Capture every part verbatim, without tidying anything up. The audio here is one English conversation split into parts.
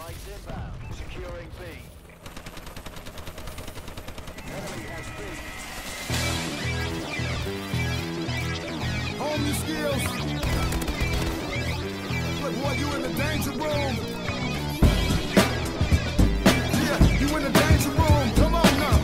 Allies inbound. Securing B. Enemy has B. Home your skills. Look, boy, you in the danger room. Yeah, you in the danger room. Come on now.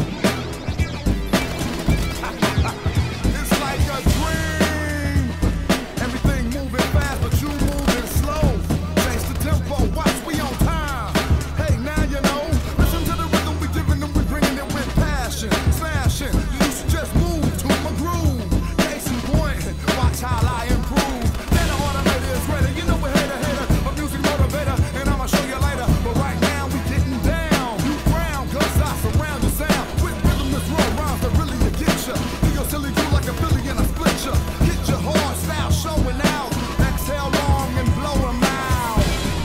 It's like a dream. Everything moving fast, but you moving slow. Change the tempo. Watch, we on time. Hey, now you know. Listen to the rhythm we giving them. We bringing it with passion. Smashing. You should just move to my groove. Case in point. Watch how I improve. Then the automator is ready. You know we're hater, hater. A music motivator. And I'ma show you later. But right now we getting down. You ground, cause I surround your sound. With rhythm that's raw rhymes that really will get ya. Do your silly do like a Philly and I split ya. Hit your hard style showing out. Exhale long and blow 'em out.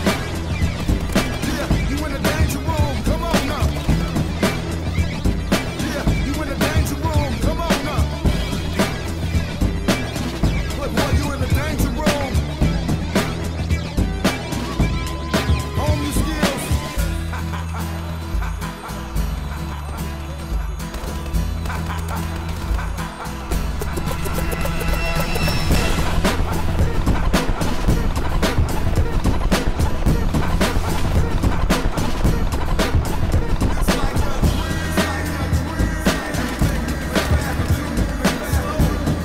Yeah, you in the danger room. Come on now. Yeah, you in the danger room. Come on now. Look, boy, you in the danger room. Home your skills. It's like a dream. It's like a dream. Everything moving fast, but you moving slow.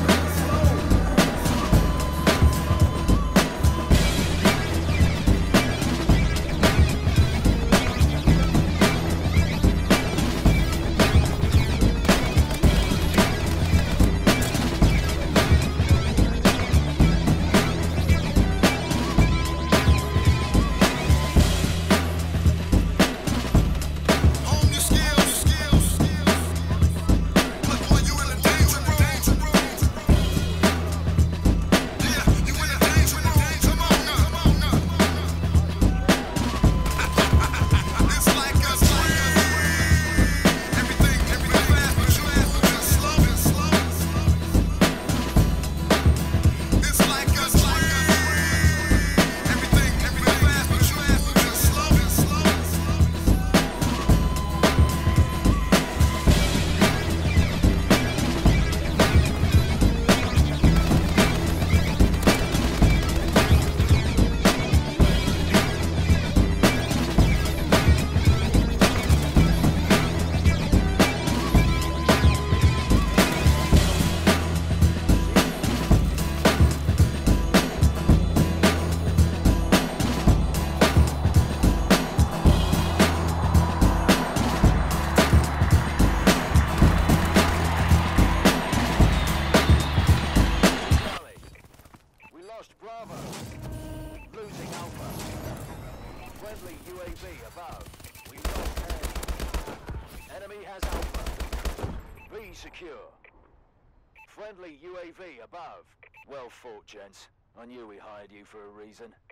Home your skills. Look, boy, you in the danger room. Yeah, you in the danger room. Come on now. It's like a dream. Everything, everything fast, but you just slow. It's like a dream. Everything, everything fast, but you just slow. We lost Bravo. Losing Alpha. Friendly U A V above. We lost A. Enemy has Alpha. B secure. Friendly U A V above. Well fought, gents. I knew we hired you for a reason.